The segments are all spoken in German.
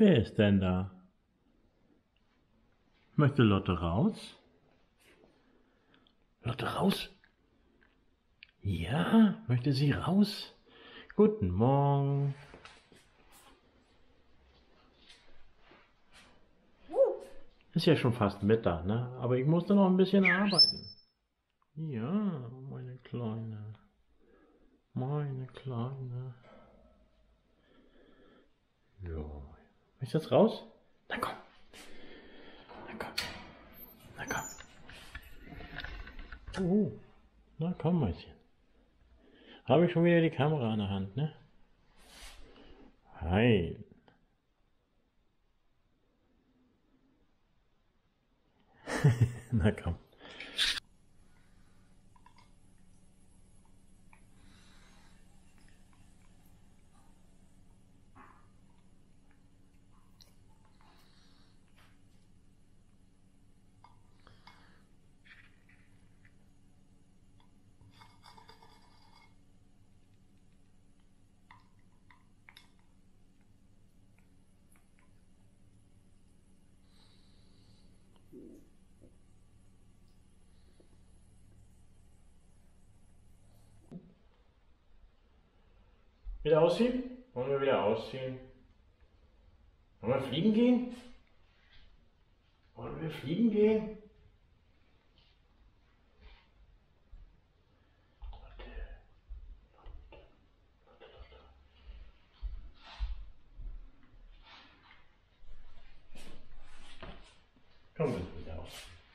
Wer ist denn da? Möchte Lotte raus? Lotte raus? Ja, möchte sie raus? Guten Morgen. Ist ja schon fast Mittag, ne? Aber ich musste noch ein bisschen arbeiten. Ja, meine Kleine. Meine Kleine. Ja. Ist jetzt raus? Na komm. Na komm. Na komm. Na komm, Mäuschen. Habe ich schon wieder die Kamera in der Hand, ne? Hi. Na komm. Wieder ausziehen? Wollen wir wieder ausziehen? Wollen wir fliegen gehen? Wollen wir fliegen gehen? Komm bitte wieder aus.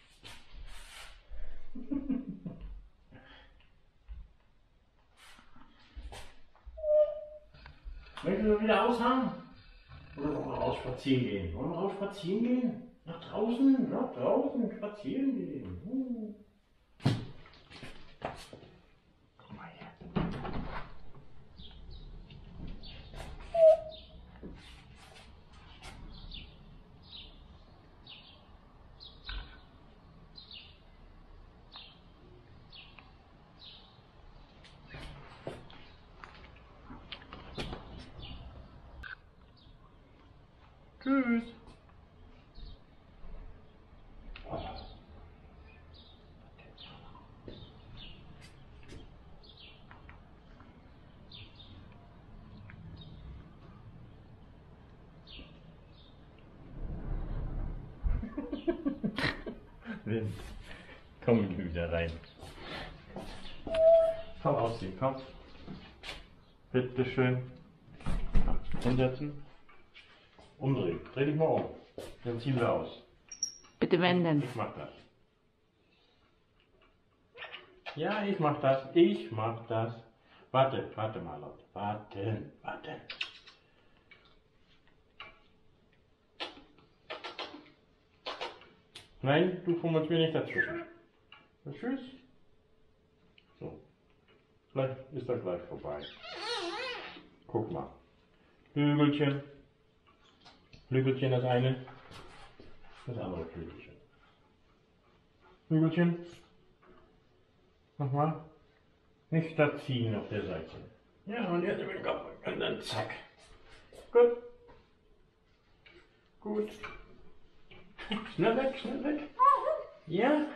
Möchten wir wieder aushaben? Oder wollen wir raus spazieren gehen? Wollen wir raus spazieren gehen? Nach draußen? Nach draußen spazieren gehen. Komm mal her. Tschüss. Wind. Komm wieder rein. Komm ausziehen, komm. Bitte schön. Hinsetzen. Umdrehen. Dreh dich mal um. Dann ziehen wir aus. Bitte wenden. Ich mach das. Ja, ich mach das. Ich mach das. Warte mal, Leute. Warten. Nein, du fummelst mir nicht dazwischen. Tschüss. So. Vielleicht ist das gleich vorbei. Guck mal. Flügelchen. Flügelchen das eine. Das andere Flügelchen. Flügelchen. Nochmal. Nicht da ziehen auf der Seite. Ja, und jetzt über den Kopf. Und dann zack. Gut. Gut. Schnell weg, schnell weg. Ja.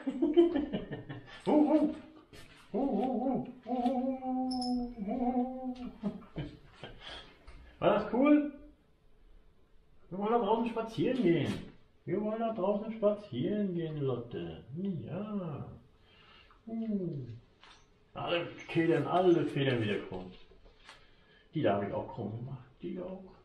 War das cool? Wir wollen da draußen spazieren gehen. Wir wollen da draußen spazieren gehen, Lotte. Ja. Alle Federn wieder krumm. Die da habe ich auch krumm gemacht. Die auch.